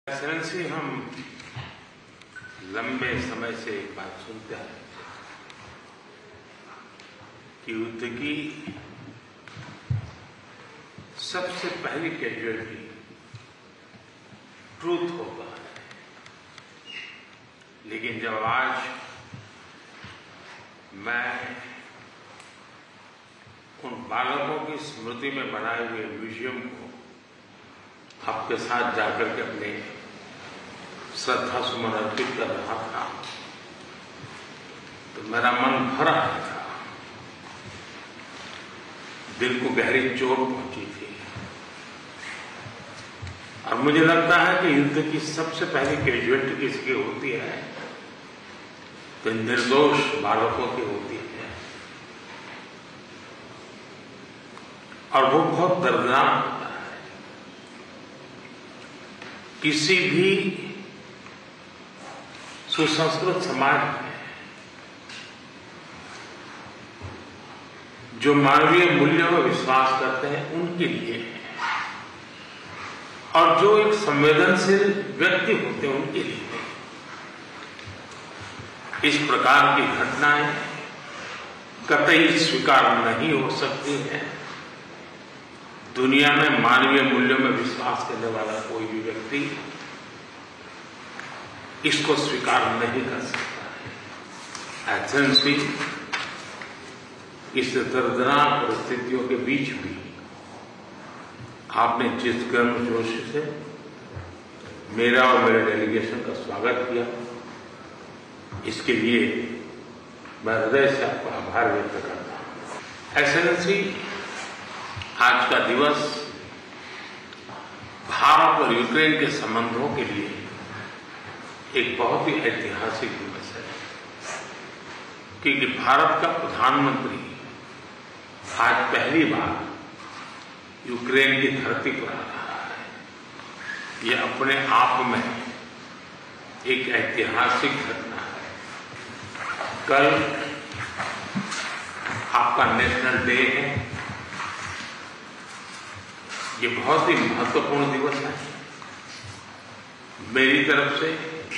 Excellency, हम लंबे समय से एक बात सुनते हैं कि युद्ध की सबसे पहली कैजुअलिटी ट्रूथ होता है। लेकिन जब आज मैं उन बालकों की स्मृति में बनाए हुए म्यूजियम को आपके साथ जाकर के अपने श्रद्धा सुमन अर्पित कर रहा था तो मेरा मन भर आया था, दिल को गहरी चोट पहुंची थी। और मुझे लगता है कि युद्ध की सबसे पहली कैजुअलिटी किसकी होती है तो निर्दोष बालकों की होती है, और वो बहुत दर्दनाक होता है। किसी भी सुसंस्कृत समाज में जो मानवीय मूल्यों में विश्वास करते हैं उनके लिए है, और जो एक संवेदनशील व्यक्ति होते हैं उनके लिए है। इस प्रकार की घटनाएं कतई स्वीकार नहीं हो सकती हैं। दुनिया में मानवीय मूल्यों में विश्वास करने वाला कोई भी व्यक्ति इसको स्वीकार नहीं कर सकता है। एक्सेलेंसी, इस दर्दनाक परिस्थितियों के बीच भी आपने जिस गर्मजोश से मेरा और मेरे डेलीगेशन का स्वागत किया, इसके लिए मैं हृदय से आपका आभार व्यक्त करता हूं। एक्सेलेंसी, आज का दिवस भारत और यूक्रेन के संबंधों के लिए एक बहुत ही ऐतिहासिक दिवस है, क्योंकि भारत का प्रधानमंत्री आज पहली बार यूक्रेन की धरती पर आ रहा है। यह अपने आप में एक ऐतिहासिक घटना है। कल आपका नेशनल डे है। ये बहुत ही महत्वपूर्ण दिवस है। मेरी तरफ से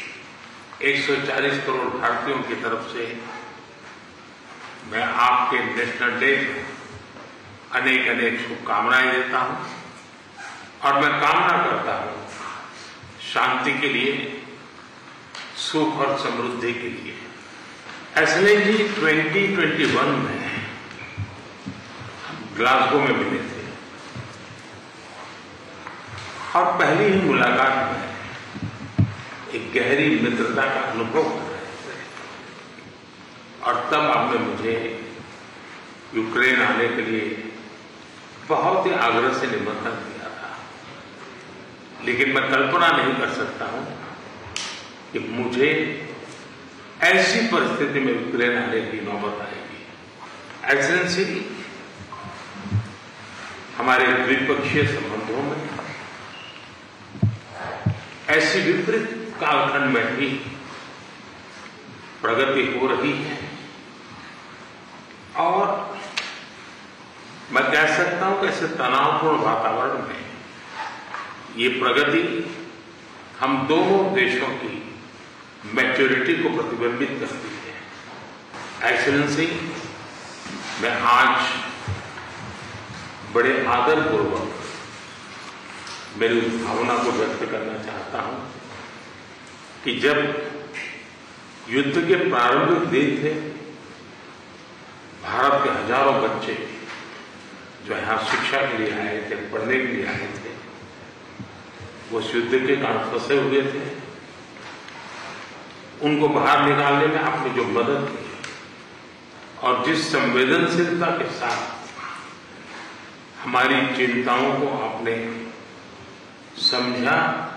140 करोड़ भारतीयों की तरफ से मैं आपके नेशनल डे अनेक अनेक शुभकामनाएं देता हूं, और मैं कामना करता हूं शांति के लिए, सुख और समृद्धि के लिए। एक्सेलेंसी, 2021 में ग्लासगो में मिले थे, और पहली ही मुलाकात में एक गहरी मित्रता का अनुभव कर रहे थे, और तब आपने मुझे यूक्रेन आने के लिए बहुत ही आग्रह से निमंत्रण दिया था। लेकिन मैं कल्पना नहीं कर सकता हूं कि मुझे ऐसी परिस्थिति में यूक्रेन आने की नौबत आएगी। एक्सेलेंसी, हमारे द्विपक्षीय संबंधों में ऐसी विपरीत कालखंड में भी प्रगति हो रही है, और मैं कह सकता हूं कि ऐसे तनावपूर्ण वातावरण में ये प्रगति हम दोनों देशों की मैच्योरिटी को प्रतिबिंबित करती है। एक्सेलेंसी, मैं आज बड़े आदरपूर्वक मेरी उस भावना को व्यक्त करना चाहता हूं कि जब युद्ध के प्रारंभिक दिन थे, भारत के हजारों बच्चे जो यहां शिक्षा के लिए आए थे, पढ़ने के लिए आए थे, वो उस युद्ध के कारण फंसे हुए थे। उनको बाहर निकालने में आपने जो मदद की और जिस संवेदनशीलता के साथ हमारी चिंताओं को आपने समझा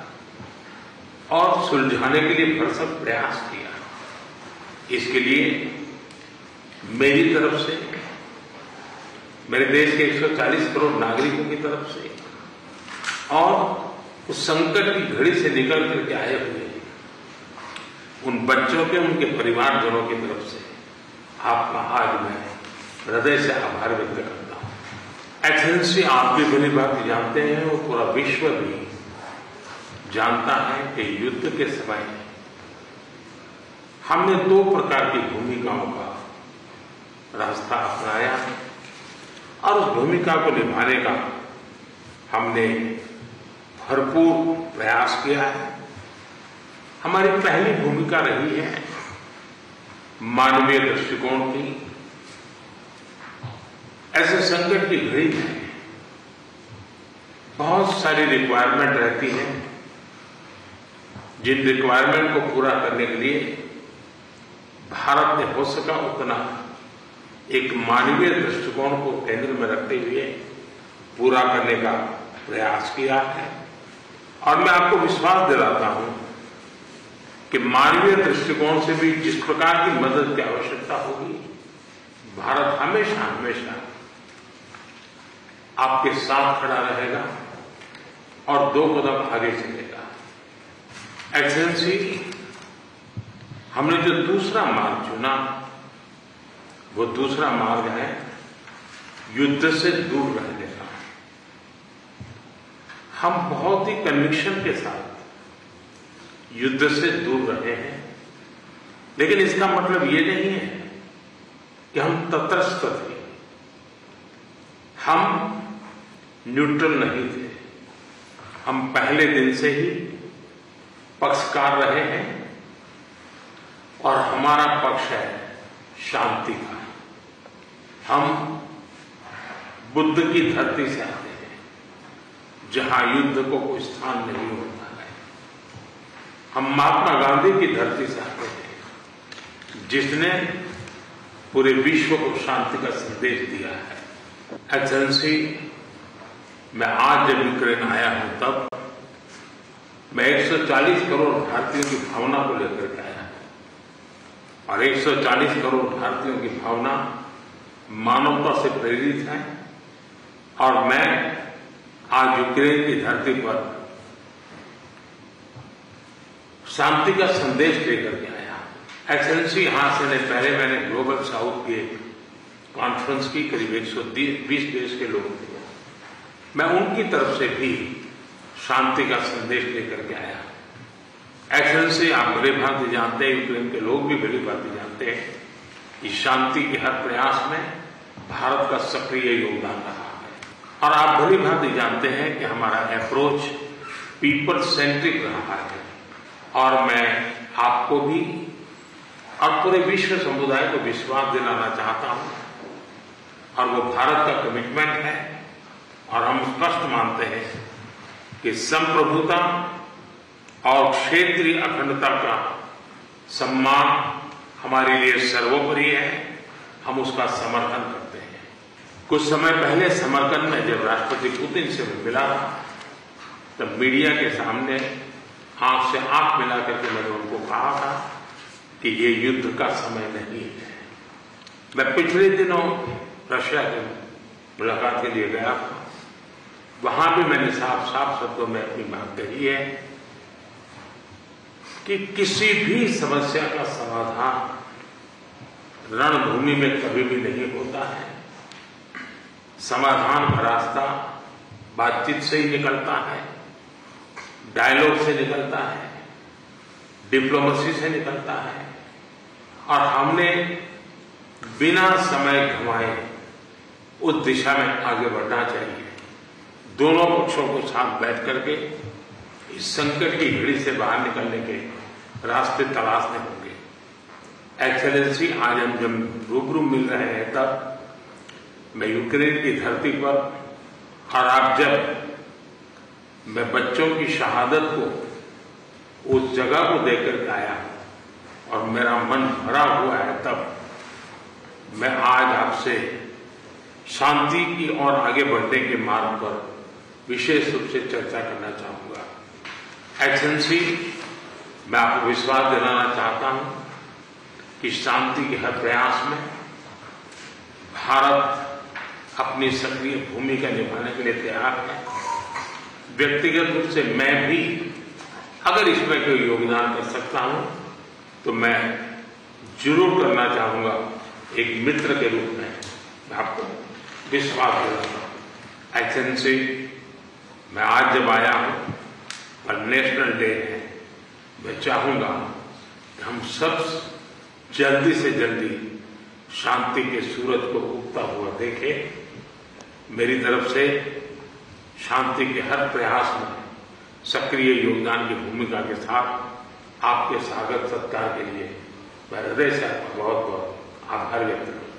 और सुलझाने के लिए भरसक प्रयास किया, इसके लिए मेरी तरफ से, मेरे देश के 140 करोड़ नागरिकों की तरफ से, और उस संकट की घड़ी से निकल करके आए हुए उन बच्चों के, उनके परिवारजनों की तरफ से आपका आज मैं हृदय से आभार व्यक्त करता हूं। एक्सेलेंसी, आप भी भली बात जानते हैं और पूरा विश्व भी जानता है कि युद्ध के समय हमने 2 प्रकार की भूमिकाओं का रास्ता अपनाया और उस भूमिका को निभाने का हमने भरपूर प्रयास किया है। हमारी पहली भूमिका रही है मानवीय दृष्टिकोण की। ऐसे संकट की घड़ी में बहुत सारी रिक्वायरमेंट रहती है, जिन रिक्वायरमेंट को पूरा करने के लिए भारत ने हो सका उतना एक मानवीय दृष्टिकोण को केंद्र में रखते हुए पूरा करने का प्रयास किया है। और मैं आपको विश्वास दिलाता हूं कि मानवीय दृष्टिकोण से भी जिस प्रकार की मदद की आवश्यकता होगी, भारत हमेशा हमेशा आपके साथ खड़ा रहेगा और 2 कदम आगे चलेगा। एक्सेलेंसी, हमने जो दूसरा मार्ग चुना, वो दूसरा मार्ग है युद्ध से दूर रहने का। हम बहुत ही कन्विक्शन के साथ युद्ध से दूर रहे हैं, लेकिन इसका मतलब ये नहीं है कि हम तटस्थ थे, हम न्यूट्रल नहीं थे। हम पहले दिन से ही पक्षकार रहे हैं और हमारा पक्ष है शांति का। हम बुद्ध की धरती से आते हैं, जहां युद्ध को कोई स्थान नहीं होता है। हम महात्मा गांधी की धरती से आते हैं, जिसने पूरे विश्व को शांति का संदेश दिया है। एक्सेलेंसी, मैं आज जब यूक्रेन आया हूं तब मैं 140 करोड़ भारतीयों की भावना को लेकर के आया हूं, और 140 करोड़ भारतीयों की भावना मानवता से प्रेरित है। और मैं आज यूक्रेन की धरती पर शांति का संदेश लेकर के आया। एक्सेलेंसी, यहां से पहले मैंने ग्लोबल साउथ की एक कॉन्फ्रेंस की, करीब 120 देश के लोग थे। मैं उनकी तरफ से भी शांति का संदेश लेकर के आया। एक्सेलेंसी, आप भली भांति जानते हैं, यूक्रेन के लोग भी भली भांति जानते हैं कि शांति के हर प्रयास में भारत का सक्रिय योगदान रहा है। और आप भली भांति जानते हैं कि हमारा अप्रोच पीपल सेंट्रिक रहा है। और मैं आपको भी और पूरे विश्व समुदाय को विश्वास दिलाना चाहता हूं, और वो भारत का कमिटमेंट है। और हम स्पष्ट मानते हैं कि संप्रभुता और क्षेत्रीय अखंडता का सम्मान हमारे लिए सर्वोपरि है। हम उसका समर्थन करते हैं। कुछ समय पहले समरकंद में जब राष्ट्रपति पुतिन से मिला, तब मीडिया के सामने आंख से आंख मिला करके मैंने उनको कहा था कि ये युद्ध का समय नहीं है। मैं पिछले दिनों रशिया के मुलाकात के लिए गया था। वहां भी मैंने साफ साफ शब्दों में अपनी बात कही है कि किसी भी समस्या का समाधान रणभूमि में कभी भी नहीं होता है। समाधान का रास्ता बातचीत से ही निकलता है, डायलॉग से निकलता है, डिप्लोमेसी से निकलता है। और हमने बिना समय गंवाए उस दिशा में आगे बढ़ना चाहिए। दोनों पक्षों को साथ बैठ करके इस संकट की घड़ी से बाहर निकलने के रास्ते तलाशने होंगे। एक्सेलेंसी, आज हम जब रूबरू मिल रहे हैं, तब मैं यूक्रेन की धरती पर, और आप जब मैं बच्चों की शहादत को, उस जगह को देख कर आया और मेरा मन भरा हुआ है, तब मैं आज आपसे शांति की ओर आगे बढ़ने के मार्ग पर विशेष रूप से चर्चा करना चाहूंगा। एक्सेलेंसी, मैं आपको विश्वास दिलाना चाहता हूं कि शांति के हर प्रयास में भारत अपनी सक्रिय भूमिका निभाने के लिए तैयार है। व्यक्तिगत रूप से मैं भी अगर इसमें कोई योगदान कर सकता हूं तो मैं जरूर करना चाहूंगा। एक मित्र के रूप में मैं आपको विश्वास दिलाता हूं। एक्सेलेंसी, मैं आज जब आया हूं और नेशनल डे है, मैं चाहूंगा कि हम सब जल्दी से जल्दी शांति के सूरज को उगता हुआ देखें। मेरी तरफ से शांति के हर प्रयास में सक्रिय योगदान की भूमिका के साथ आपके स्वागत सत्कार के लिए मैं हृदय से आपका बहुत बहुत आभार व्यक्त करता हूं।